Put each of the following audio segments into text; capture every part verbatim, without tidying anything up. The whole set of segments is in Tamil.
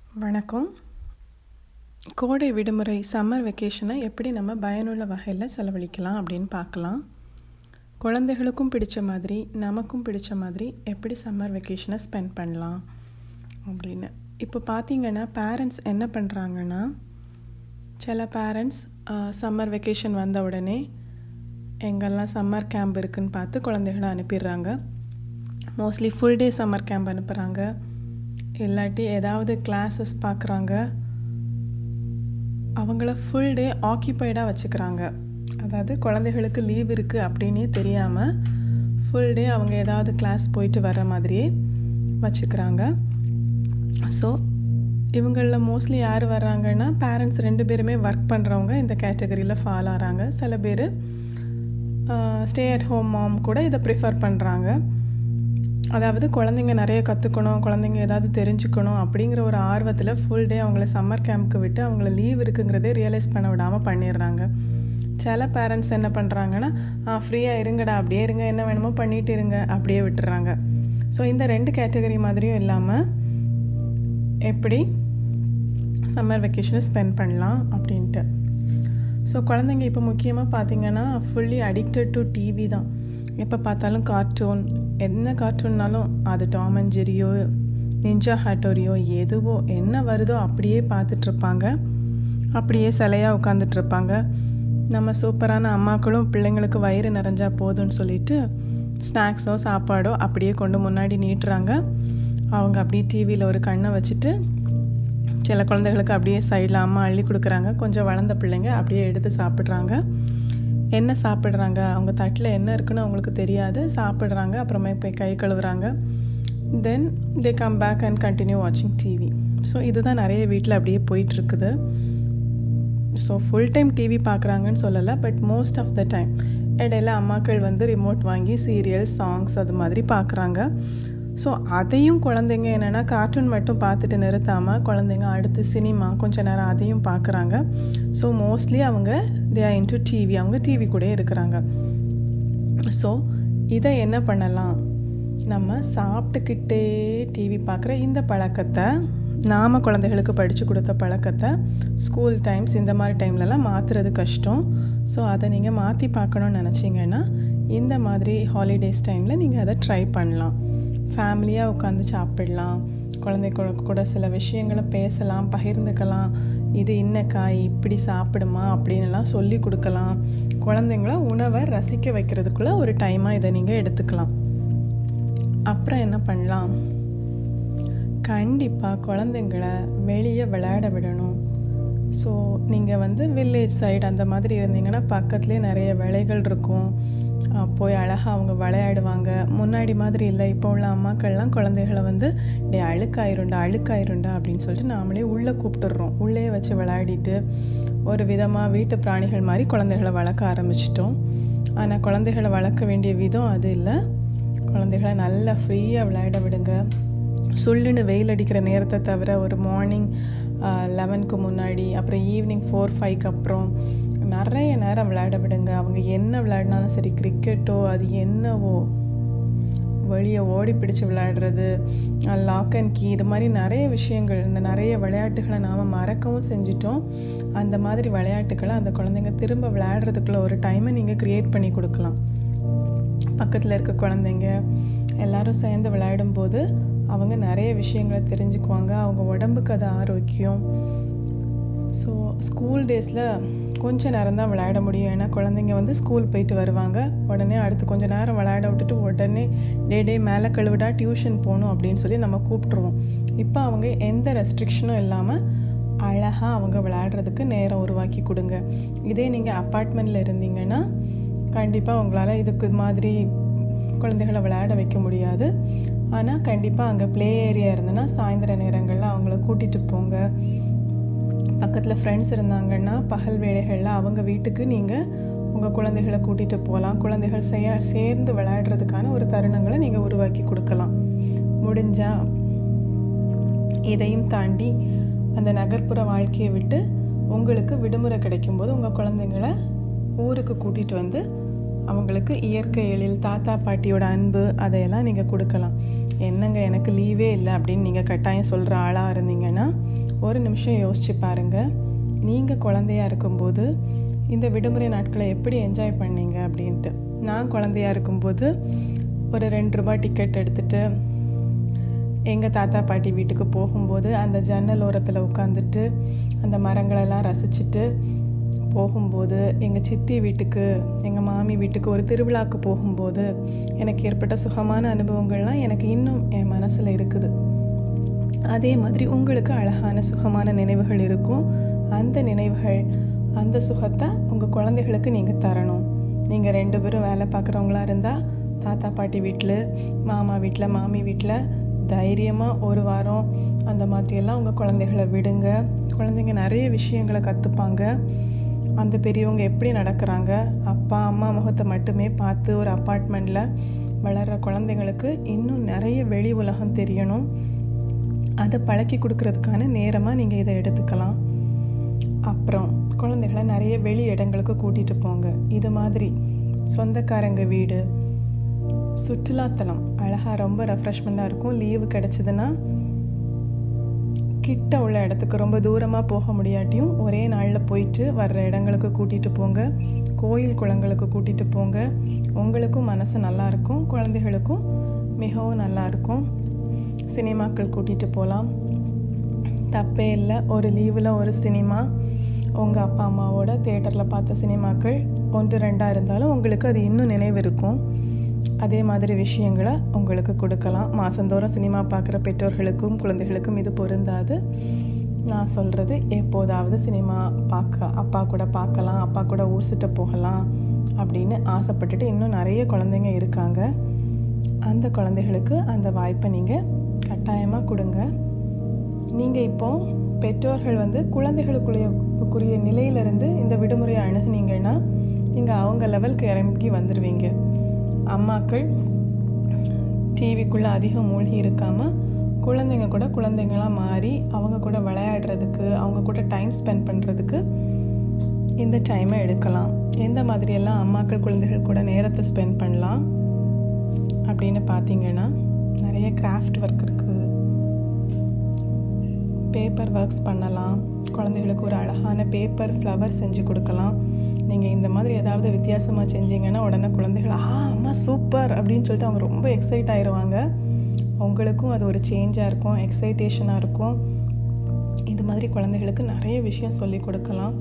வணக்கம். கோடை விடுமுறை சம்மர் வெக்கேஷனை எப்படி நம்ம பயனுள்ள வகையில் செலவழிக்கலாம் அப்படின்னு பார்க்கலாம். குழந்தைகளுக்கும் பிடிச்ச மாதிரி நமக்கும் பிடிச்ச மாதிரி எப்படி சம்மர் வெக்கேஷனை ஸ்பெண்ட் பண்ணலாம் அப்படின்னு. இப்போ பார்த்திங்கன்னா பேரண்ட்ஸ் என்ன பண்ணுறாங்கன்னா, சில பேரண்ட்ஸ் சம்மர் வெக்கேஷன் வந்த உடனே எங்கெல்லாம் சம்மர் கேம்ப் இருக்குதுன்னு பார்த்து குழந்தைகளை அனுப்பிடுறாங்க. Mostly full day summer camp அனுப்புகிறாங்க, இல்லாட்டி ஏதாவது கிளாஸஸ் பார்க்குறாங்க. அவங்கள ஃபுல் டே ஆக்கியபைடாக வச்சுக்கிறாங்க. அதாவது குழந்தைகளுக்கு லீவ் இருக்குது அப்படின்னே தெரியாமல் ஃபுல் டே அவங்க ஏதாவது கிளாஸ் போயிட்டு வர்ற மாதிரியே வச்சுக்கிறாங்க. ஸோ இவங்களில் மோஸ்ட்லி யார் வர்றாங்கன்னா, பேரண்ட்ஸ் ரெண்டு பேருமே ஒர்க் பண்ணுறவங்க இந்த கேட்டகரியில் ஃபாலோ ஆகிறாங்க. சில பேர் ஸ்டே அட் ஹோம் மாம் கூட இதை ப்ரிஃபர் பண்ணுறாங்க. அதாவது குழந்தைங்க நிறைய கற்றுக்கணும், குழந்தைங்க ஏதாவது தெரிஞ்சுக்கணும் அப்படிங்கிற ஒரு ஆர்வத்தில் ஃபுல் டே அவங்கள சம்மர் கேம்ப்க்கு விட்டு அவங்கள லீவ் இருக்குங்கிறதே ரியலைஸ் பண்ண விடாமல் பண்ணிடுறாங்க. சில பேரண்ட்ஸ் என்ன பண்ணுறாங்கன்னா, ஆ ஃப்ரீயாக இருங்கடா, அப்படியே இருங்க, என்ன வேணுமோ பண்ணிகிட்டு இருங்க, அப்படியே விட்டுறாங்க. ஸோ இந்த ரெண்டு கேட்டகரி மாதிரியும் இல்லாமல் எப்படி சம்மர் வெக்கேஷனை ஸ்பெண்ட் பண்ணலாம் அப்படின்ட்டு. ஸோ குழந்தைங்க இப்போ முக்கியமாக பார்த்திங்கன்னா ஃபுல்லி அடிக்டட் டு டிவி தான். எப்போ பார்த்தாலும் கார்ட்டூன், என்ன கார்ட்டூன்னாலும் அது டாம் அண்ட் ஜெரியோ, நிஞ்சா ஹட்டோரியோ, எதுவோ என்ன வருதோ அப்படியே பார்த்துட்ருப்பாங்க. அப்படியே சிலையாக உட்காந்துட்ருப்பாங்க. நம்ம சூப்பரான அம்மாக்களும் பிள்ளைங்களுக்கு வயிறு நிறைஞ்சா போதும்னு சொல்லிட்டு ஸ்நாக்ஸோ சாப்பாடோ அப்படியே கொண்டு முன்னாடி நீட்டுறாங்க. அவங்க அப்படியே டிவியில் ஒரு கண்ணை வச்சுட்டு சில குழந்தைகளுக்கு அப்படியே சைடில் அம்மா அள்ளி கொடுக்குறாங்க. கொஞ்சம் வளர்ந்த பிள்ளைங்க அப்படியே எடுத்து சாப்பிட்றாங்க. என்ன சாப்பிட்றாங்க, அவங்க தட்டில் என்ன இருக்குன்னு அவங்களுக்கு தெரியாது, சாப்பிட்றாங்க, அப்புறமே போய் கை கழுவுறாங்க. Then they come back and continue வாட்சிங் டிவி. ஸோ இதுதான் நிறைய வீட்டில் அப்படியே போயிட்டுருக்குது. ஸோ ஃபுல் டைம் டிவி பார்க்குறாங்கன்னு சொல்லலை, but most of the time இடையில அம்மாக்கள் வந்து ரிமோட் வாங்கி சீரியல், சாங்ஸ் அது மாதிரி பார்க்குறாங்க. ஸோ அதையும் குழந்தைங்க என்னென்னா கார்ட்டூன் மட்டும் பார்த்துட்டு நிறுத்தாமல் குழந்தைங்க அடுத்து சினிமா கொஞ்சம் நேரம் அதையும் பார்க்குறாங்க. ஸோ மோஸ்ட்லி அவங்க தே ஆர் இன்டு டிவி, அவங்க டிவி கூட இருக்கிறாங்க. ஸோ இதை என்ன பண்ணலாம், நம்ம சாப்பிட்டுக்கிட்டே டிவி பார்க்குற இந்த பழக்கத்தை, நாம் குழந்தைகளுக்கு படித்து கொடுத்த பழக்கத்தை ஸ்கூல் டைம்ஸ் இந்த மாதிரி டைம்லலாம் மாற்றுறது கஷ்டம். ஸோ அதை நீங்கள் மாற்றி பார்க்கணுன்னு நினச்சிங்கன்னா இந்த மாதிரி ஹாலிடேஸ் டைமில் நீங்கள் அதை ட்ரை பண்ணலாம். ஃபேமிலியாக உட்காந்து சாப்பிடலாம், குழந்தைங்க கூட சில விஷயங்களை பேசலாம், பகிர்ந்துக்கலாம். இது இன்ன காய் இப்படி சாப்பிடுமா அப்படின்லாம் சொல்லி கொடுக்கலாம். குழந்தைங்கள உணவை ரசிக்க வைக்கிறதுக்குள்ள ஒரு டைமாக இதை நீங்கள் எடுத்துக்கலாம். அப்புறம் என்ன பண்ணலாம், கண்டிப்பாக குழந்தைங்கள வெளியே விளையாட விடணும். ஸோ நீங்கள் வந்து வில்லேஜ் சைடு அந்த மாதிரி இருந்தீங்கன்னா பக்கத்துலேயே நிறைய விளைகள் இருக்கும், போய் அழகாக அவங்க விளையாடுவாங்க. முன்னாடி மாதிரி இல்லை, இப்போ உள்ள அம்மாக்கள்லாம் குழந்தைகளை வந்து டே அழுக்காயிருண்டா அழுக்காயிருண்டா அப்படின்னு சொல்லிட்டு நாமளே உள்ளே கூப்பிட்டுடுறோம். உள்ளே வச்சு விளையாடிட்டு ஒரு விதமாக வீட்டு பிராணிகள் மாதிரி குழந்தைகளை வளர்க்க ஆரம்பிச்சிட்டோம். ஆனால் குழந்தைகளை வளர்க்க வேண்டிய விதம் அது இல்லை. குழந்தைகளை நல்லா ஃப்ரீயாக விளையாட விடுங்க. சுள்ளுன்னு வெயில் அடிக்கிற நேரத்தை தவிர ஒரு மார்னிங் லெவனுக்கு முன்னாடி, அப்புறம் ஈவினிங் ஃபோர் ஃபைவ்க்கு அப்புறம் நிறைய நேரம் விளையாட விடுங்க. அவங்க என்ன விளையாடினாலும் சரி, கிரிக்கெட்டோ அது என்னவோ, வெளியே ஓடி பிடிச்சி விளையாடுறது, லாக் அண்ட் கீ, இது மாதிரி நிறைய விஷயங்கள், இந்த நிறைய விளையாட்டுகளை நாம் மறக்கவும் செஞ்சிட்டோம். அந்த மாதிரி விளையாட்டுக்களை அந்த குழந்தைங்க திரும்ப விளையாடுறதுக்குள்ள ஒரு டைமை நீங்கள் க்ரியேட் பண்ணி கொடுக்கலாம். பக்கத்தில் இருக்க குழந்தைங்க எல்லாரும் சேர்ந்து விளையாடும்போது அவங்க நிறைய விஷயங்களை தெரிஞ்சுக்குவாங்க. அவங்க உடம்புக்கு அது ஆரோக்கியம். ஸோ ஸ்கூல் டேஸில் கொஞ்சம் நேரம் தான் விளையாட முடியும். ஏன்னா குழந்தைங்க வந்து ஸ்கூல் போயிட்டு வருவாங்க, உடனே அடுத்து கொஞ்சம் நேரம் விளையாட விட்டுட்டு உடனே டே டே மேலே கழுவிடா டியூஷன் போகணும் அப்படின்னு சொல்லி நம்ம கூப்பிட்ருவோம். இப்போ அவங்க எந்த ரெஸ்ட்ரிக்ஷனும் இல்லாமல் அழகாக அவங்க விளையாடுறதுக்கு நேரம் உருவாக்கி கொடுங்க. இதே நீங்கள் அப்பார்ட்மெண்ட்டில் இருந்தீங்கன்னா கண்டிப்பாக உங்களால் இதுக்கு மாதிரி குழந்தைகளை விளையாட வைக்க முடியாது. ஆனால் கண்டிப்பாக அங்கே ப்ளே ஏரியா இருந்ததுன்னா சாயந்தர நேரங்களில் அவங்கள கூட்டிகிட்டு போங்க. பக்கத்தில் ஃப்ரெண்ட்ஸ் இருந்தாங்கன்னா பகல் வேளைகளில் அவங்க வீட்டுக்கு நீங்கள் உங்கள் குழந்தைகளை கூட்டிகிட்டு போகலாம். குழந்தைகள் செய்ய சேர்ந்து விளையாடுறதுக்கான ஒரு தருணங்களை நீங்கள் உருவாக்கி கொடுக்கலாம். முடிஞ்சால் இதையும் தாண்டி அந்த நகர்ப்புற வாழ்க்கையை விட்டு உங்களுக்கு விடுமுறை கிடைக்கும்போது உங்கள் குழந்தைங்களை ஊருக்கு கூட்டிகிட்டு வந்து அவங்களுக்கு இயற்கை எழில், தாத்தா பாட்டியோட அன்பு அதையெல்லாம் நீங்கள் கொடுக்கலாம். என்னங்க எனக்கு லீவே இல்லை அப்படின்னு நீங்கள் கட்டாயம் சொல்கிற ஆளாக இருந்தீங்கன்னா ஒரு நிமிஷம் யோசிச்சு பாருங்கள். நீங்கள் குழந்தையாக இருக்கும்போது இந்த விடுமுறை நாட்களை எப்படி என்ஜாய் பண்ணீங்க அப்படின்ட்டு. நான் குழந்தையாக இருக்கும்போது ஒரு ரெண்டு ரூபாய் டிக்கெட் எடுத்துகிட்டு எங்கள் தாத்தா பாட்டி வீட்டுக்கு போகும்போது அந்த ஜன்னல் ஓரத்தில் உட்காந்துட்டு அந்த மரங்களெல்லாம் ரசிச்சுட்டு போகும்போது, எங்கள் சித்தி வீட்டுக்கு, எங்கள் மாமி வீட்டுக்கு ஒரு திருவிழாவுக்கு போகும்போது எனக்கு ஏற்பட்ட சுகமான அனுபவங்கள்லாம் எனக்கு இன்னும் என் மனசில் இருக்குது. அதே மாதிரி உங்களுக்கு அழகான சுகமான நினைவுகள் இருக்கும். அந்த நினைவுகள், அந்த சுகத்தை உங்கள் குழந்தைகளுக்கு நீங்கள் தரணும். நீங்கள் ரெண்டு பேரும் வேலை பார்க்குறவங்களா இருந்தால் தாத்தா பாட்டி வீட்டில், மாமா வீட்டில், மாமி வீட்டில் தைரியமாக ஒரு வாரம் அந்த மாதிரியெல்லாம் உங்கள் குழந்தைகளை விடுங்க. குழந்தைங்க நிறைய விஷயங்களை கற்றுப்பாங்க. அந்த பெரியவங்க எப்படி நடக்கிறாங்க, அப்பா அம்மா முகத்தை மட்டுமே பார்த்து ஒரு அப்பார்ட்மெண்ட்டில் வளர்கிற குழந்தைங்களுக்கு இன்னும் நிறைய வெளி உலகம் தெரியணும். அதை பழக்கி கொடுக்கறதுக்கான நேரமாக நீங்கள் இதை எடுத்துக்கலாம். அப்புறம் குழந்தைகளை நிறைய வெளி இடங்களுக்கு கூட்டிகிட்டு போங்க. இது மாதிரி சொந்தக்காரங்க வீடு, சுற்றுலாத்தலம் அழகாக ரொம்ப ரெஃப்ரெஷ்மெண்ட்டாக இருக்கும். லீவு கிடச்சிதுன்னா கிட்ட உள்ள இடத்துக்கு, ரொம்ப தூரமாக போக முடியாட்டியும் ஒரே நாளில் போயிட்டு வர்ற இடங்களுக்கு கூட்டிகிட்டு போங்க. கோயில் குளங்களுக்கு கூட்டிகிட்டு போங்க. உங்களுக்கும் மனசு நல்லாயிருக்கும், குழந்தைகளுக்கும் மிகவும் நல்லாயிருக்கும். சினிமாக்கள் கூட்டிகிட்டு போகலாம், தப்பே இல்லை. ஒரு லீவில் ஒரு சினிமா, உங்கள் அப்பா அம்மாவோட தியேட்டரில் பார்த்த சினிமாக்கள் ஒன்று ரெண்டாக இருந்தாலும் உங்களுக்கு அது இன்னும் நினைவு இருக்கும். அதே மாதிரி விஷயங்களை உங்களுக்கு கொடுக்கலாம். மாதந்தோறும் சினிமா பார்க்குற பெற்றோர்களுக்கும் குழந்தைகளுக்கும் இது பொருந்தாது. நான் சொல்கிறது, எப்போதாவது சினிமா பார்க்க அப்பா கூட பார்க்கலாம், அப்பா கூட ஊர் சுட்ட போகலாம் அப்படின்னு ஆசைப்பட்டுட்டு இன்னும் நிறைய குழந்தைங்க இருக்காங்க. அந்த குழந்தைகளுக்கு அந்த வாய்ப்பை நீங்கள் கட்டாயமாக கொடுங்க. நீங்கள் இப்போ பெற்றோர்கள் வந்து குழந்தைகளுக்குரிய குறிய நிலையிலிருந்து இந்த விடுமுறையை அணுகுனீங்கன்னா நீங்கள் அவங்க லெவலுக்கு இறங்கி வந்துடுவீங்க. அம்மாக்கள் டிவிக்குள்ளே அதிகம் மூழ்கி இருக்காமல் குழந்தைங்க கூட குழந்தைங்களாம் மாறி அவங்க கூட விளையாடுறதுக்கு, அவங்க கூட டைம் ஸ்பெண்ட் பண்ணுறதுக்கு இந்த டைமை எடுக்கலாம். எந்த மாதிரியெல்லாம் அம்மாக்கள் குழந்தைகள் கூட நேரத்தை ஸ்பெண்ட் பண்ணலாம் அப்படின்னு பார்த்தீங்கன்னா, நிறைய கிராஃப்ட் ஒர்க் இருக்குது, பேப்பர் ஒர்க்ஸ் பண்ணலாம். குழந்தைகளுக்கு ஒரு அழகான பேப்பர் ஃப்ளவர் செஞ்சு கொடுக்கலாம். நீங்கள் இந்த மாதிரி ஏதாவது வித்தியாசமாக செஞ்சீங்கன்னா உடனே குழந்தைகள் ஆ அம்மா சூப்பர் அப்படின்னு சொல்லிட்டு அவங்க ரொம்ப எக்ஸைட் ஆயிடுவாங்க. உங்களுக்கும் அது ஒரு சேஞ்சாக இருக்கும், எக்ஸைட்டேஷனாக இருக்கும். இது மாதிரி குழந்தைகளுக்கு நிறைய விஷயம் சொல்லி கொடுக்கலாம்.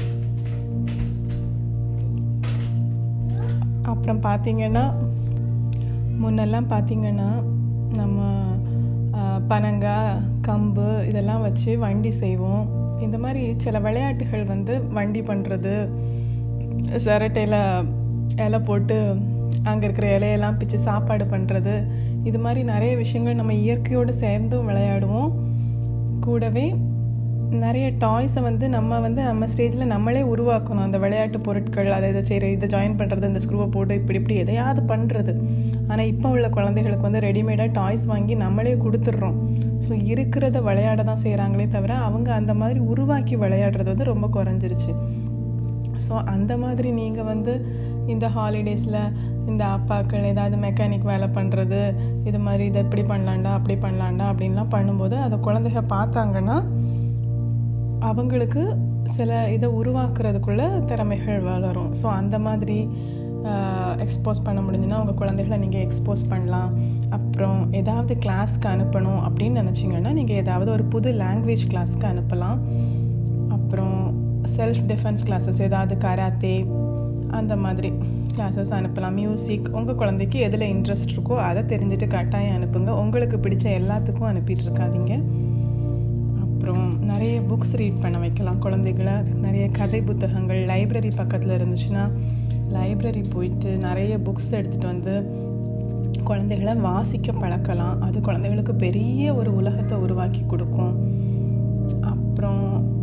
அப்புறம் பார்த்திங்கன்னா, முன்னெல்லாம் பார்த்திங்கன்னா நம்ம பனங்காய், கம்பு இதெல்லாம் வச்சு வண்டி செய்வோம். இந்த மாதிரி சில விளையாட்டுகள் வந்து வண்டி பண்ணுறது, சிரட்டையில் இலை போட்டு அங்கே இருக்கிற இலையெல்லாம் பிச்சு சாப்பாடு பண்ணுறது, இது மாதிரி நிறைய விஷயங்கள் நம்ம இயற்கையோடு சேர்ந்தும் விளையாடுவோம். கூடவே நிறைய டாய்ஸை வந்து நம்ம வந்து நம்ம ஸ்டேஜில் நம்மளே உருவாக்கணும். அந்த விளையாட்டு பொருட்கள், அதை இதை செய்கிற, இதை ஜாயின் பண்ணுறது, இந்த ஸ்க்ரூவை போட்டு இப்படி இப்படி எதையாவது பண்ணுறது. ஆனால் இப்போ உள்ள குழந்தைகளுக்கு வந்து ரெடிமேடாக டாய்ஸ் வாங்கி நம்மளே கொடுத்துட்றோம். ஸோ இருக்கிறத விளையாட தான் செய்கிறாங்களே தவிர அவங்க அந்த மாதிரி உருவாக்கி விளையாடுறது வந்து ரொம்ப குறைஞ்சிருச்சு. ஸோ அந்த மாதிரி நீங்கள் வந்து இந்த ஹாலிடேஸில் இந்த அப்பாக்கள் ஏதாவது மெக்கானிக் வேலை பண்ணுறது, இது மாதிரி இதை இப்படி பண்ணலாண்டா அப்படி பண்ணலாண்டா அப்படின்லாம் பண்ணும்போது அதை குழந்தைங்க பார்த்தாங்கன்னா அவங்களுக்கு சில இதை உருவாக்குறதுக்குள்ள திறமைகள் வளரும். ஸோ அந்த மாதிரி எக்ஸ்போஸ் பண்ண முடிஞ்சுன்னா உங்கள் குழந்தைகளை நீங்கள் எக்ஸ்போஸ் பண்ணலாம். அப்புறம் ஏதாவது கிளாஸ்க்கு அனுப்பணும் அப்படின்னு நினச்சிங்கன்னா நீங்கள் ஏதாவது ஒரு புது லாங்குவேஜ் கிளாஸ்க்கு அனுப்பலாம். அப்புறம் செல்ஃப் டிஃபென்ஸ் கிளாஸஸ், ஏதாவது கராத்தே அந்த மாதிரி கிளாஸஸ் அனுப்பலாம். மியூசிக், உங்கள் குழந்தைக்கு எதில் இன்ட்ரெஸ்ட் இருக்கோ அதை தெரிஞ்சுட்டு கட்டாயம் அனுப்புங்க. உங்களுக்கு பிடிச்ச எல்லாத்துக்கும் அனுப்பிட்டு இருக்காதீங்க. அப்புறம் நிறைய புக்ஸ் ரீட் பண்ண வைக்கலாம் குழந்தைகளை. நிறைய கதை புத்தகங்கள், லைப்ரரி பக்கத்தில் இருந்துச்சுன்னா லைப்ரரி போயிட்டு நிறைய புக்ஸ் எடுத்துகிட்டு வந்து குழந்தைகளை வாசிக்க பழக்கலாம். அது குழந்தைகளுக்கு பெரிய ஒரு உலகத்தை உருவாக்கி கொடுக்கும். அப்புறம்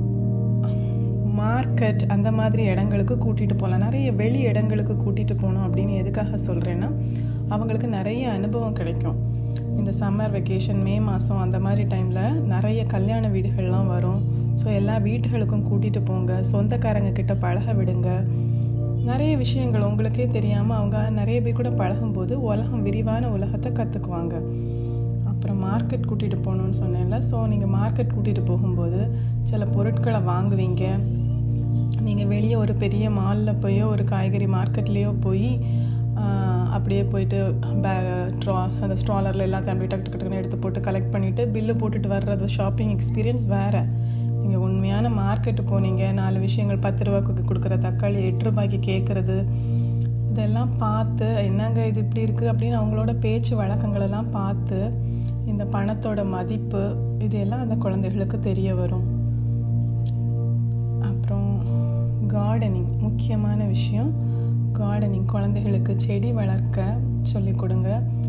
மார்க்கெட் அந்த மாதிரி இடங்களுக்கு கூட்டிகிட்டு போகலாம். நிறைய வெளி இடங்களுக்கு கூட்டிகிட்டு போகணும் அப்படின்னு எதுக்காக சொல்கிறேன்னா, அவங்களுக்கு நிறைய அனுபவம் கிடைக்கும். இந்த சம்மர் வெக்கேஷன், மே மாதம் அந்த மாதிரி டைமில் நிறைய கல்யாண வீடுகள்லாம் வரும். ஸோ எல்லா வீட்டுகளுக்கும் கூட்டிகிட்டு போங்க, சொந்தக்காரங்க கிட்ட பழக விடுங்க. நிறைய விஷயங்கள் உங்களுக்கே தெரியாமல் அவங்க நிறைய பேர் கூட பழகும்போது உலகம் விரிவான உலகத்தை கற்றுக்குவாங்க. அப்புறம் மார்க்கெட் கூட்டிகிட்டு போகணுன்னு சொன்னேன்ல. ஸோ நீங்கள் மார்க்கெட் கூட்டிகிட்டு போகும்போது சில பொருட்களை வாங்குவீங்க. நீங்கள் வெளியே ஒரு பெரிய மாலில் போயோ ஒரு காய்கறி மார்க்கெட்லேயோ போய் அப்படியே போயிட்டு பே ட்ரா அந்த ஸ்ட்ராலரில் எல்லாத்தையும் அப்படியே டக்கு டக்குன்னு எடுத்து போட்டு கலெக்ட் பண்ணிவிட்டு பில்லு போட்டுட்டு வர்றது ஷாப்பிங் எக்ஸ்பீரியன்ஸ் வேறு. நீங்கள் உண்மையான மார்க்கெட்டு போனீங்க, நாலு விஷயங்கள் பத்து ரூபாய்க்கு கொடுக்குற தக்காளி எட்டு ரூபாய்க்கு கேட்குறது, இதெல்லாம் பார்த்து என்னங்க இது இப்படி இருக்குது அப்படின்னு அவங்களோட பேச்சு வழக்கங்களெல்லாம் பார்த்து இந்த பணத்தோட மதிப்பு இது எல்லாம் அந்த குழந்தைகளுக்கு தெரிய வரும். அப்புறம் கார்டனிங் முக்கியமான விஷயம். கார்டனிங் குழந்தைகளுக்கு செடி வளர்க்க சொல்லிக் கொடுங்க.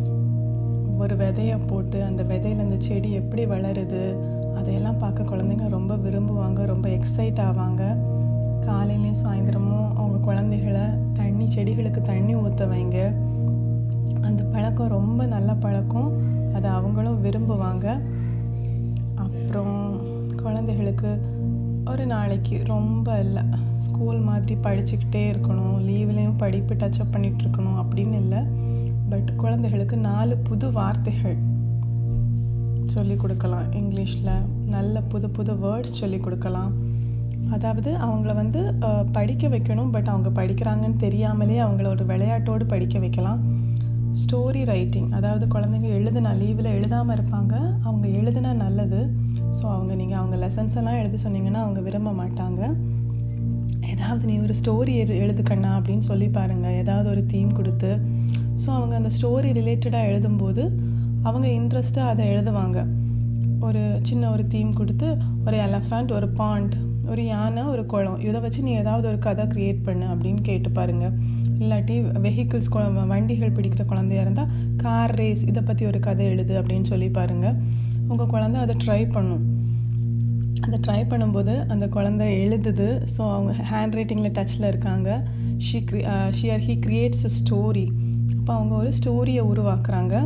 ஒரு விதையை போட்டு அந்த விதையில் அந்த செடி எப்படி வளருது அதையெல்லாம் பார்க்க குழந்தைங்க ரொம்ப விரும்புவாங்க, ரொம்ப எக்ஸைட் ஆவாங்க. காலையிலையும் சாயந்தரமும் அவங்க குழந்தைகளை தண்ணி செடிகளுக்கு தண்ணி ஊற்ற வைங்க. அந்த பழக்கம் ரொம்ப நல்ல பழக்கம், அதை அவங்களும் விரும்புவாங்க. அப்புறம் குழந்தைகளுக்கு ஒரு நாளைக்கு ரொம்ப இல்லை, ஸ்கூல் மாதிரி படிச்சுக்கிட்டே இருக்கணும், லீவ்லேயும் படிப்பு டச்சப் பண்ணிகிட்டு இருக்கணும் அப்படின்னு இல்லை. பட் குழந்தைகளுக்கு நாலு புது வார்த்தைகள் சொல்லிக் கொடுக்கலாம். இங்கிலீஷில் நல்ல புது புது வேர்ட்ஸ் சொல்லிக் கொடுக்கலாம். அதாவது அவங்கள வந்து படிக்க வைக்கணும், பட் அவங்க படிக்கிறாங்கன்னு தெரியாமலே அவங்கள ஒரு விளையாட்டோடு படிக்க வைக்கலாம். ஸ்டோரி ரைட்டிங், அதாவது குழந்தைங்க எழுதுனா லீவில் எழுதாமல் இருப்பாங்க, அவங்க எழுதுனா நல்லது. ஸோ அவங்க நீங்கள் அவங்க லெசன்ஸ் எல்லாம் எழுத சொன்னீங்கன்னா அவங்க விரும்ப மாட்டாங்க. ஏதாவது நீ ஒரு ஸ்டோரி எழு எழுதுக்கண்ணா அப்படின்னு சொல்லி பாருங்கள், ஏதாவது ஒரு தீம் கொடுத்து. ஸோ அவங்க அந்த ஸ்டோரி ரிலேட்டடாக எழுதும்போது அவங்க இன்ட்ரெஸ்ட்டாக அதை எழுதுவாங்க. ஒரு சின்ன ஒரு தீம் கொடுத்து ஒரு எலஃபண்ட், ஒரு பாண்ட், ஒரு யானை, ஒரு குளம், இதை வச்சு நீ ஏதாவது ஒரு கதை க்ரியேட் பண்ணு அப்படின்னு கேட்டு பாருங்கள். இல்லாட்டி வெஹிக்கிள்ஸ் வண்டிகள் பிடிக்கிற குழந்தையாக இருந்தால் கார் ரேஸ் இதை பற்றி ஒரு கதை எழுது அப்படின்னு சொல்லி பாருங்கள். உங்கள் குழந்தை அதை ட்ரை பண்ணும். அதை ட்ரை பண்ணும்போது அந்த குழந்தை எழுதுது. ஸோ அவங்க ஹேண்ட் ரைட்டிங்கில் டச்சில் இருக்காங்க. ஷி க்ரி she or he creates a story. அப்போ அவங்க ஒரு ஸ்டோரியை உருவாக்குறாங்க.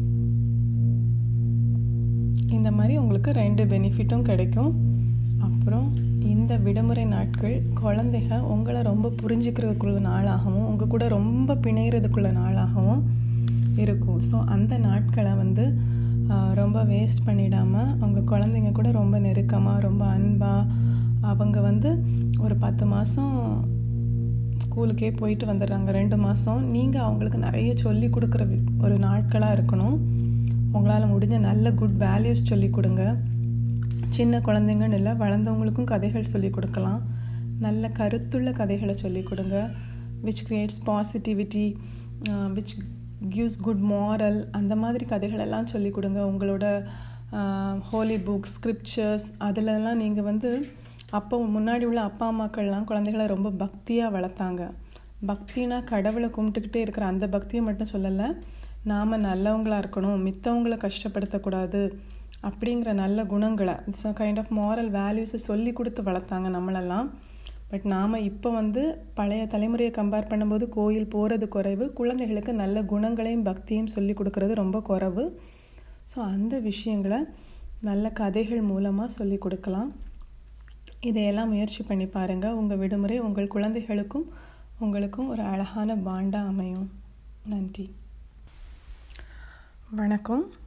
இந்த மாதிரி உங்களுக்கு ரெண்டு பெனிஃபிட்டும் கிடைக்கும். அப்புறம் இந்த விடுமுறை நாட்கள் குழந்தைங்க உங்களை ரொம்ப புரிஞ்சுக்கிறதுக்குள்ள நாளாகவும் உங்கள் கூட ரொம்ப பிணைகிறதுக்குள்ள நாளாகவும் இருக்கும். ஸோ அந்த நாட்களை வந்து ரொம்ப வேஸ்ட் பண்ணிடாமல் அவங்க குழந்தைங்க கூட ரொம்ப நெருக்கமாக, ரொம்ப அன்பாக, அவங்க வந்து ஒரு பத்து மாதம் ஸ்கூலுக்கே போயிட்டு வந்துடுறாங்க, ரெண்டு மாதம் நீங்கள் அவங்களுக்கு நிறைய சொல்லி கொடுக்குற ஒரு நாட்களாக இருக்கணும். உங்களால் முடிஞ்ச நல்ல குட் வேல்யூஸ் சொல்லி கொடுங்க. சின்ன குழந்தைங்கன்னு இல்லை, வளர்ந்தவங்களுக்கும் கதைகள் சொல்லி கொடுக்கலாம். நல்ல கருத்துள்ள கதைகளை சொல்லி கொடுங்க. Which creates positivity, which gives good moral, அந்த மாதிரி கதைகளெல்லாம் சொல்லி கொடுங்க. உங்களோட ஹோலி புக்ஸ், ஸ்கிரிப்சர்ஸ் அதிலெல்லாம் நீங்கள் வந்து அப்போ முன்னாடி உள்ள அப்பா அம்மாக்கள்லாம் குழந்தைகளை ரொம்ப பக்தியாக வளர்த்தாங்க. பக்தினா கடவுளை கும்பிட்டுக்கிட்டே இருக்கிற அந்த பக்தியை மட்டும் சொல்லலை, நாம் நல்லவங்களாக இருக்கணும், மித்தவங்களை கஷ்டப்படுத்தக்கூடாது அப்படிங்கிற நல்ல குணங்களை, it's a kind of moral வேல்யூஸை சொல்லி கொடுத்து வளர்த்தாங்க நம்மளெல்லாம். பட் நாம் இப்போ வந்து பழைய தலைமுறையை கம்பேர் பண்ணும்போது கோயில் போகிறது குறைவு, குழந்தைகளுக்கு நல்ல குணங்களையும் பக்தியும் சொல்லி கொடுக்கறது ரொம்ப குறைவு. ஸோ அந்த விஷயங்களை நல்ல கதைகள் மூலமாக சொல்லி கொடுக்கலாம். இதையெல்லாம் முயற்சி பண்ணி பாருங்கள். உங்கள் விடுமுறை உங்கள் குழந்தைகளுக்கும் உங்களுக்கும் ஒரு அழகான பாண்டாக அமையும். நன்றி. வணக்கம்.